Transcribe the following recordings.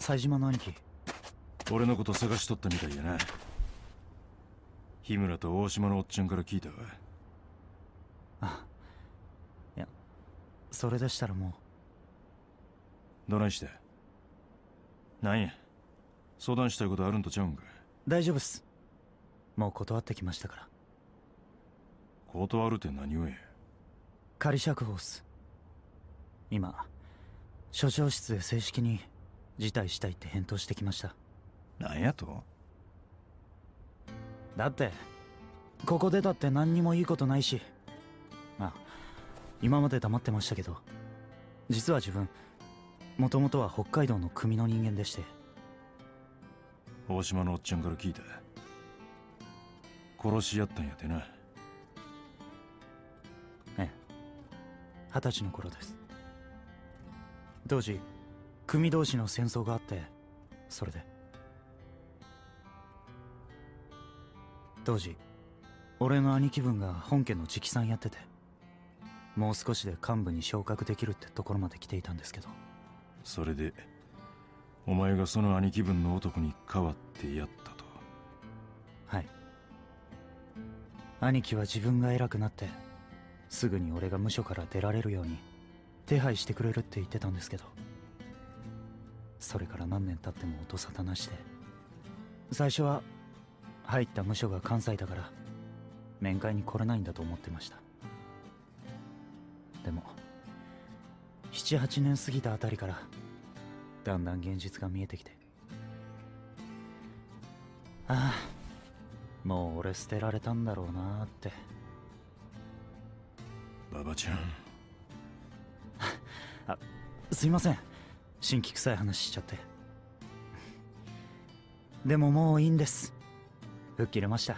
冴島の兄貴。 俺のこと探しとったみたいやな。日村と大島のおっちゃんから聞いたわ。 あ、いや、それでしたらもう。どないして？なんや、相談したいことあるんとちゃうんか？ 大丈夫っす。もう断ってきましたから。 断るって何をや？ 仮釈放っす。今署長室で正式に辞退したいって返答してきました。 なんやと？ だってここ出たって何にもいいことないし、まあ今まで黙ってましたけど、実は自分もともとは北海道の組の人間でして。 大島のおっちゃんから聞いた。殺し合ったんやてな。 ええ、20歳の頃です。当時組同士の戦争があって、それで。当時俺の兄貴分が本家の直参やってて、もう少しで幹部に昇格できるってところまで来ていたんですけど。 それでお前がその兄貴分の男に代わってやったと？ はい。兄貴は自分が偉くなってすぐに俺が無所から出られるように手配してくれるって言ってたんですけど、それから何年経っても音沙汰なしで。最初は入った無所が関西だから面会に来れないんだと思ってました。でも7、8年過ぎたあたりからだんだん現実が見えてきて、ああ、もう俺捨てられたんだろうなーって。 馬場ちゃんあ、すいません、新規臭い話しちゃって。でももういいんです。吹っ切れました。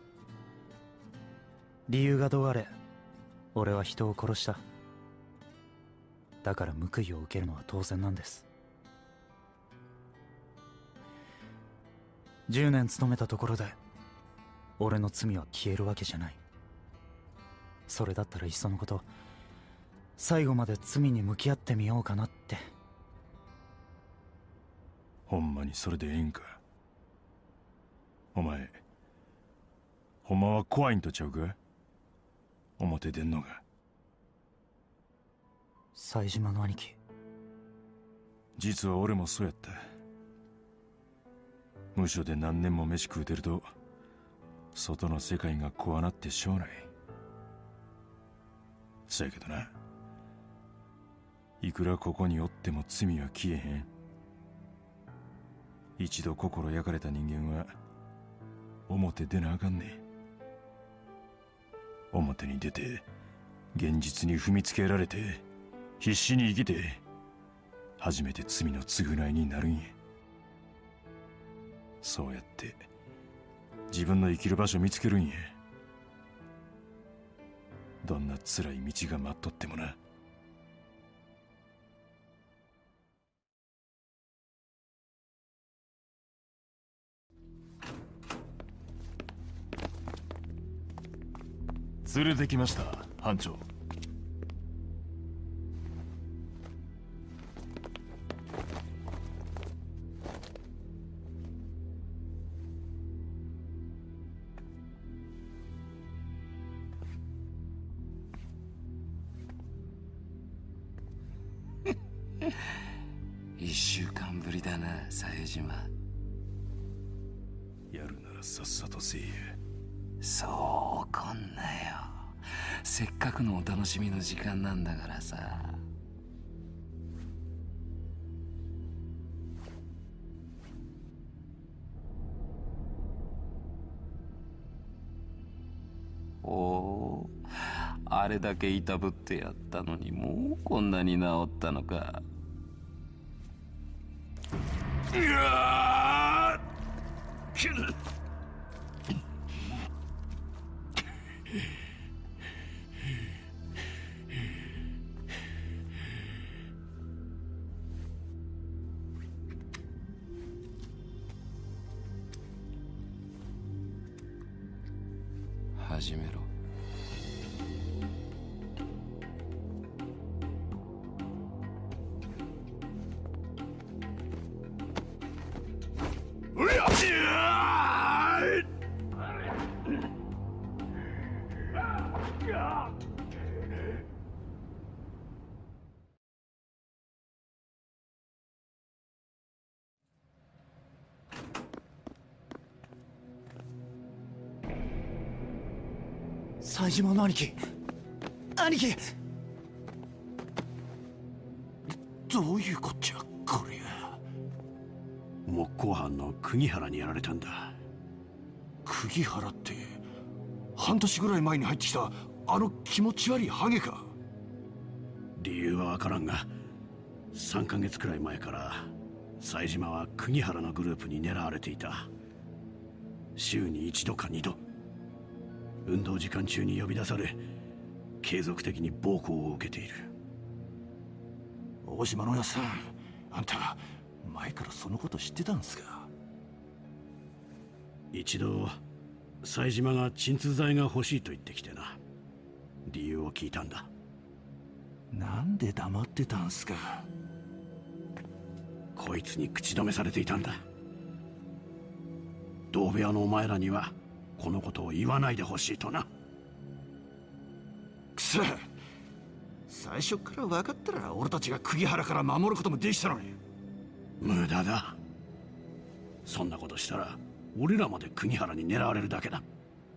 理由がどうあれ俺は人を殺した。だから報いを受けるのは当然なんです。10年勤めたところで俺の罪は消えるわけじゃない。それだったらいっそのこと最後まで罪に向き合ってみようかなって。 ほんまにそれでええんか？お前ほんまは怖いんとちゃうか？表出んのが。 冴島の兄貴。 実は俺もそうやった。無所で何年も飯食うてると外の世界が怖なってしょうない。そやけどな、いくらここにおっても罪は消えへん。一度心焼かれた人間は表出なあかんねん。表に出て現実に踏みつけられて必死に生きて初めて罪の償いになるんや。そうやって自分の生きる場所見つけるんや。どんな辛い道が待っとってもな。 連れてきました班長。 1週間ぶりだな冴島。 やるならさっさとせえや。 そう怒んなよ。せっかくのお楽しみの時間なんだからさ。おお、あれだけいたぶってやったのにもうこんなに治ったのか。うわー始めろ。 冴島の兄貴、兄貴。 どういうこっちゃこれが。木工班の釘原にやられたんだ。釘原って半年ぐらい前に入ってきたあの気持ち悪いハゲか。理由は分からんが、3ヶ月くらい前から冴島は釘原のグループに狙われていた。週に1度か2度、運動時間中に呼び出され、継続的に暴行を受けている。大島のやつさん、あんた前からそのこと知ってたんすか？一度冴島が鎮痛剤が欲しいと言ってきてな。理由を聞いたんだ。なんで黙ってたんすか？こいつに口止めされていたんだ。同部屋のお前らにはこのことを言わないでほしいとな。くそ、最初から分かったら俺たちが釘原から守ることもできたのに。無駄だ。そんなことしたら俺らまで釘原に狙われるだけだ。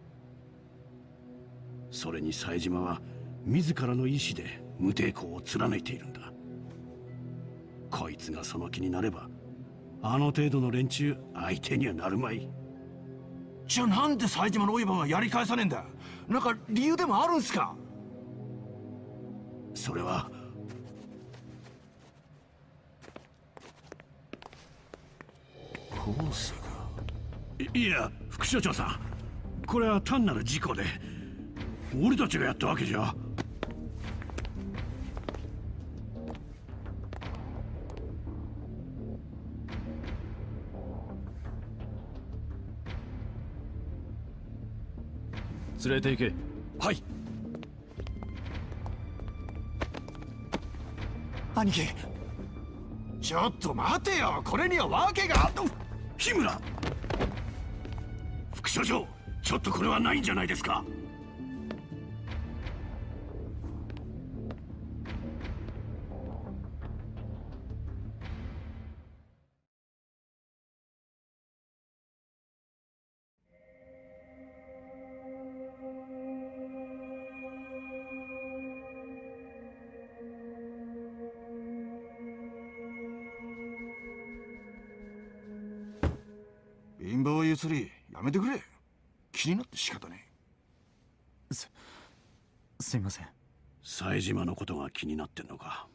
それに冴島は自らの意志で無抵抗を貫いているんだ。こいつがその気になればあの程度の連中相手にはなるまい。じゃあなんで冴島のオイバがやり返さねえんだ？なんか理由でもあるんすか？それはコースが。いや副所長さん、これは単なる事故で俺たちがやったわけじゃ。 連れて行け。 はい。 兄貴、 ちょっと待てよ、これには訳が。日村副所長、ちょっとこれはないんじゃないですか？貧乏ゆすりやめてくれ。気になって仕方ねえ。すいません。 冴島のことが気になってんのか。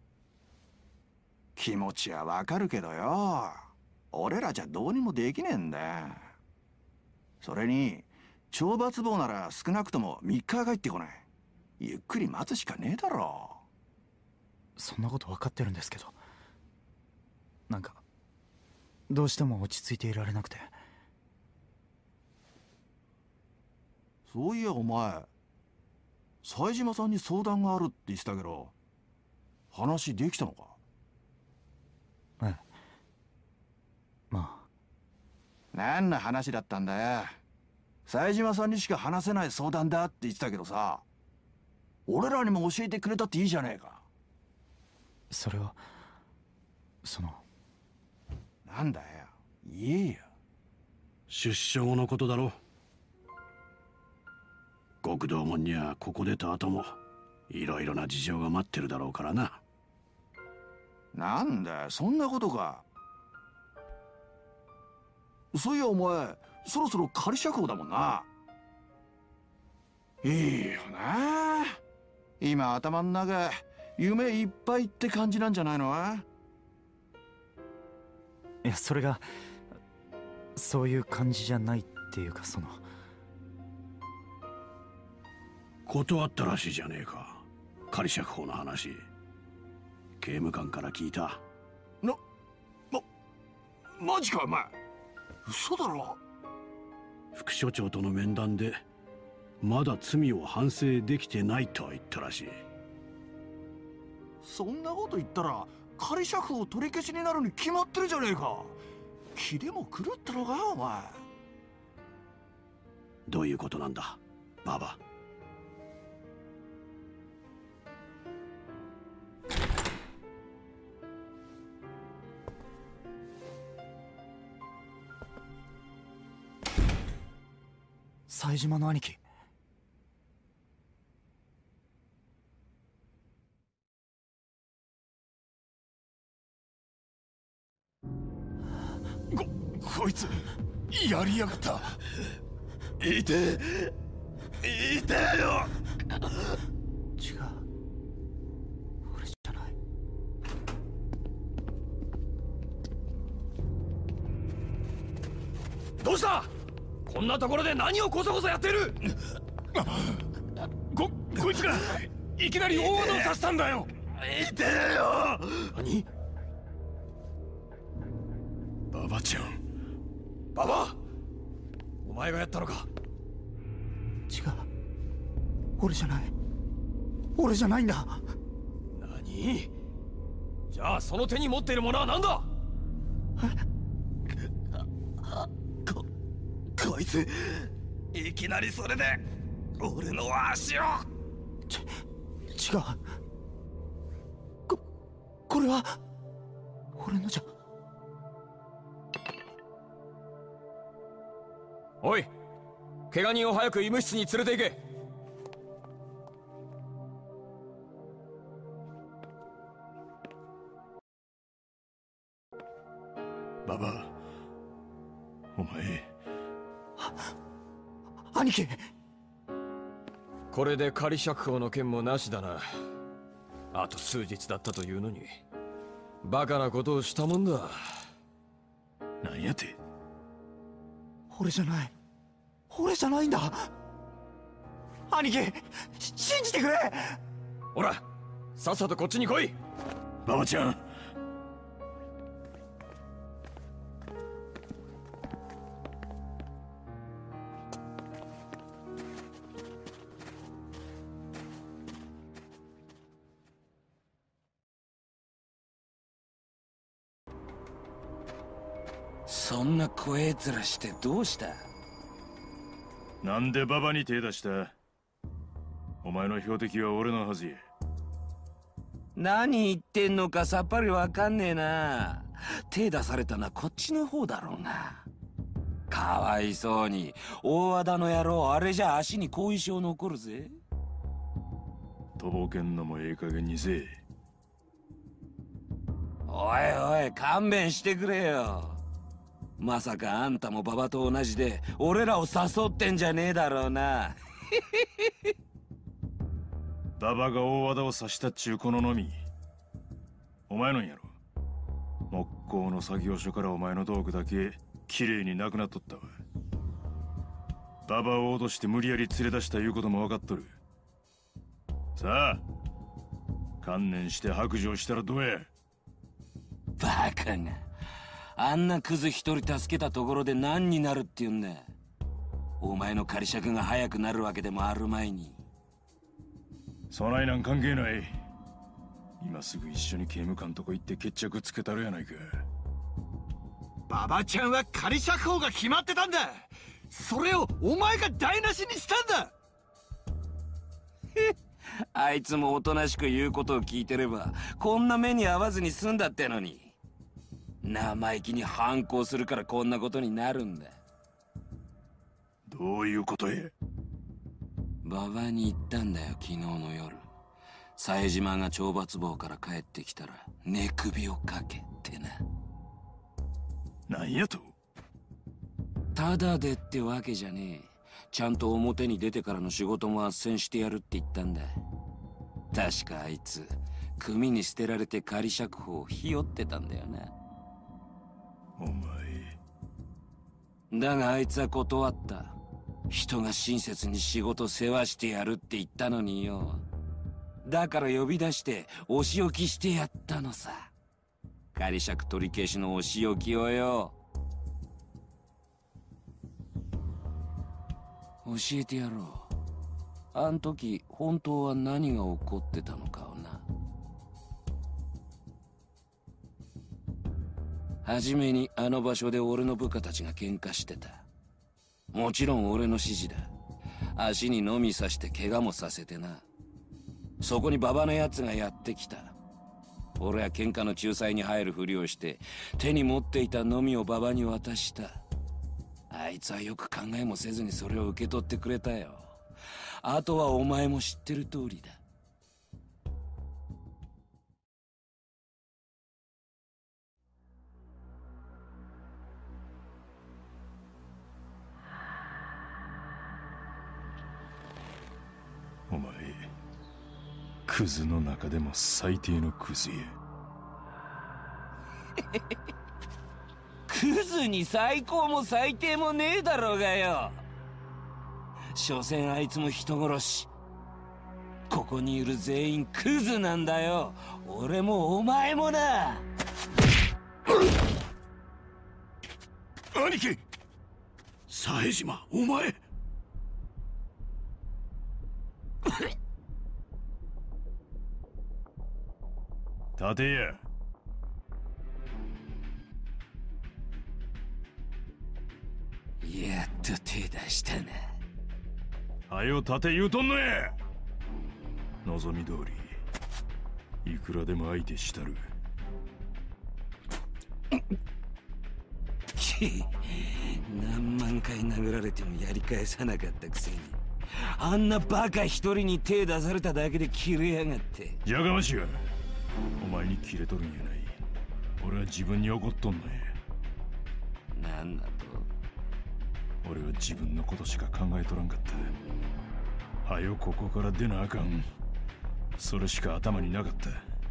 気持ちはわかるけどよ、俺らじゃどうにもできねえんだ。それに懲罰房なら少なくとも3日は帰ってこない。ゆっくり待つしかねえだろ。 そんなこと分かってるんですけど、なんかどうしても落ち着いていられなくて。 そういやお前、冴島さんに相談があるって言ってたけど、話できたのか？ ええ、まあ。 何の話だったんだよ。冴島さんにしか話せない相談だって言ってたけどさ、俺らにも教えてくれたっていいじゃねえか。 それはなんだよ、言えよ。出所後のことだろ。極道門にはここ出た後もいろいろな事情が待ってるだろうからな。なんだよ、そんなことか。そういやお前、そろそろ仮釈放だもんな。いいよな。今頭の中夢いっぱいって感じなんじゃないの？ いや、それがそういう感じじゃないっていうか、 断ったらしいじゃねえか、仮釈放の話。刑務官から聞いた。マジかお前。嘘だろ。副所長との面談でまだ罪を反省できてないとは言ったらしい。そんなこと言ったら仮釈放取り消しになるに決まってるじゃねえか。気でも狂ったのかお前。どういうことなんだババ。 冴島の兄貴。 こいつやりやがった。 いてよ。 違う、俺じゃない。 どうした？こんなところで何をこそこそやってる？ こいつがいきなり大技を刺したんだよ。 いてよ。何？ 馬場ちゃん。 馬場、お前がやったのか？ 違う、俺じゃない。俺じゃないんだ。 何？じゃあその手に持っているものは何だ？こいついきなりそれで俺の足を。 違う、これは俺のじゃ。 おい、怪我人を早く医務室に連れて行け。 馬場、お前。 兄貴。 これで仮釈放の件もなしだな。あと数日だったというのにバカなことをしたもんだ。 なんやて？ 俺じゃない。俺じゃないんだ。兄貴、信じてくれ。 ほら、さっさとこっちに来い。 馬場ちゃん。 そんな怖え面してどうした？ なんで馬場に手出した？お前の標的は俺のはずや。 何言ってんのかさっぱりわかんねえな。手出されたのはこっちの方だろうが。かわいそうに大和田の野郎、あれじゃ足に後遺症残るぜ。 とぼけんのもええ加減にせえ。 おいおい、勘弁してくれよ。まさかあんたも馬場と同じで俺らを誘ってんじゃねえだろうな。 馬場が大和田を刺したっちゅうこののみお前のんやろ。木工の作業所からお前の道具だけきれいになくなっとったわ。馬場を脅して無理やり連れ出したいうことも分かっとる。さあ観念して白状したらどうや。 バカが、あんなクズ一人助けたところで何になるって言うんだ。お前の仮釈が早くなるわけでもあるまいに。 そないなん関係ない。今すぐ一緒に刑務官とこ行って決着つけたるやないか。 馬場ちゃんは仮釈放が決まってたんだ。それをお前が台無しにしたんだ。 あいつもおとなしく言うことを聞いてればこんな目に遭わずに済んだってのに、生意気に反抗するからこんなことになるんだ。 どういうことや。 馬場に言ったんだよ、昨日の夜。冴島が懲罰房から帰ってきたら寝首をかけってな。 なんやと。 ただでってわけじゃねえ。ちゃんと表に出てからの仕事も斡旋してやるって言ったんだ。確かあいつ組に捨てられて仮釈放をひよってたんだよな。 お前。 だがあいつは断った。人が親切に仕事世話してやるって言ったのによ。だから呼び出してお仕置きしてやったのさ。仮釈取り消しのお仕置きをよ。教えてやろう。あん時本当は何が起こってたのかをな。はじめにあの場所で俺の部下たちが喧嘩してた。もちろん俺の指示だ。足にのみ刺して怪我もさせてな。そこに馬場のやつがやってきた。俺は喧嘩の仲裁に入るふりをして手に持っていたのみを馬場に渡した。あいつはよく考えもせずにそれを受け取ってくれたよ。あとはお前も知ってる通りだ。 クズの中でも最低のクズや。 クズに最高も最低もねえだろうがよ。所詮あいつも人殺し。ここにいる全員クズなんだよ。俺もお前もな。 兄貴、冴島、お前。 立てや。 やっと手出したな。 はよ立て言うとんのや。望み通りいくらでも相手したる。 何万回殴られてもやり返さなかったくせに、あんなバカ一人に手出されただけで切れやがって。 じゃがましや。お前にキレとるんやない。俺は自分に怒っとんのや。 なんだと。 俺は自分のことしか考えとらんかった。はよここから出なあかん。それしか頭になかった。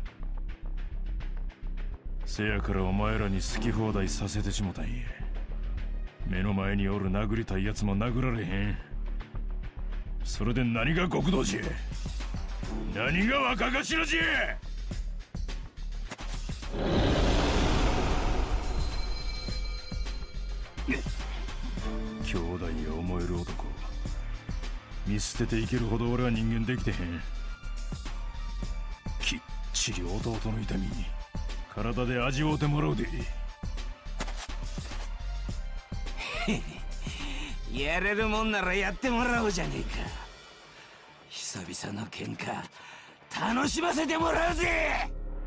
せやからお前らに好き放題させてしもたんや。目の前におる殴りたいやつも殴られへん。それで何が極道じゃ。何が若頭じゃ。兄弟や思える男、見捨てていけるほど俺は人間できてへん。きっちり弟の痛み体で味わうてもらうで。 やれるもんならやってもらおうじゃねえか。久々の喧嘩楽しませてもらうぜ。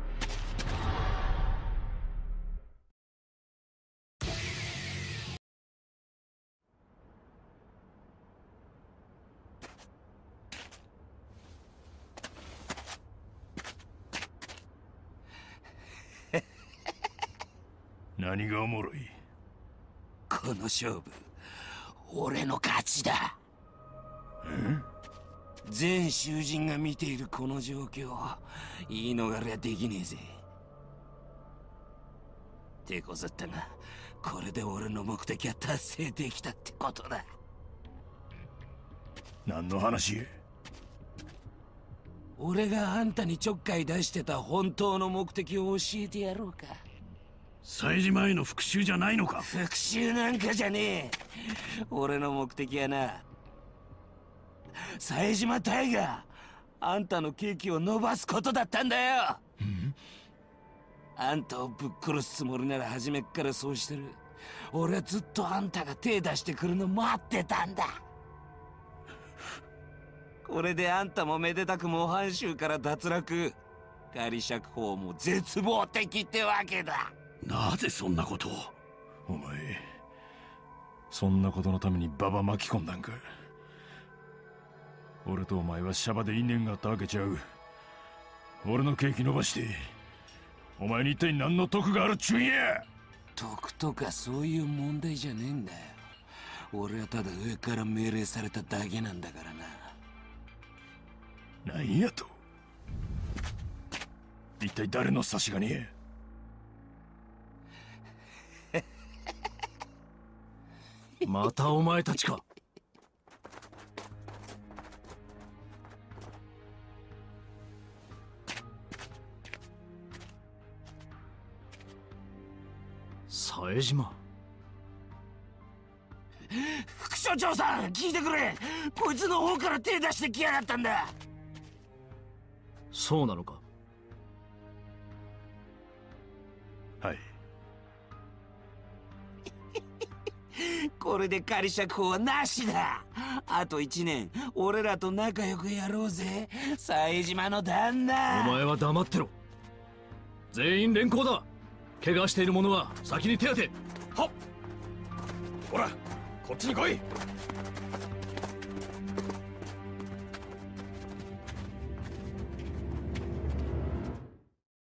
何がおもろい。 この勝負俺の勝ちだ。全囚人が見ているこの状況、言い逃れはできねえぜ。手こずったが、これで俺の目的は達成できたってことだ。 何の話。 俺があんたにちょっかい出してた本当の目的を教えてやろうか。 冴島への復讐じゃないのか。 復讐なんかじゃねえ。俺の目的はな、冴島隊があんたの刑期を伸ばすことだったんだよ。あんたをぶっ殺すつもりなら初めっからそうしてる。俺はずっとあんたが手出してくるの待ってたんだ。これであんたもめでたく模範囚から脱落、仮釈放も絶望的ってわけだ。 なぜそんなことを。 お前そんなことのためにババ巻き込んだんか。俺とお前はシャバで因縁があったわけちゃう。俺の刑期伸ばしてお前に一体何の得があるっちゅうんや。 得とかそういう問題じゃねえんだよ。俺はただ上から命令されただけなんだからな。 何やと。一体誰の差し金や。 またお前たちか。冴島。 副所長さん、聞いてくれ。こいつの方から手出してきやがったんだ。 そうなのか。 はい。 これで仮釈放はなしだ。あと1年俺らと仲良くやろうぜ、冴島の旦那。 お前は黙ってろ。全員連行だ。怪我している者は先に手当て。 はっ。ほらこっちに来い。